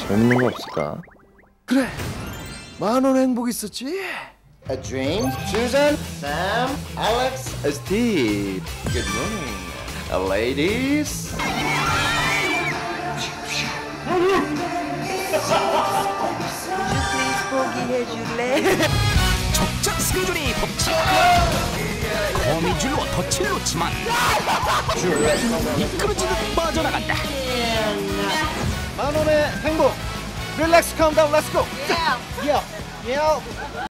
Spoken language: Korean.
재밌는 거 없을까? 그래, 10,000원 행복 있었지? A dream? Susan, Sam, Alex, Steve. Good morning, ladies. 적자 스케줄이 법칙 거미줄로 덫을 놓지만 미끄러지듯 빠져나간다. 10,000원의 행복. 릴렉스 카운트다운 렛츠고.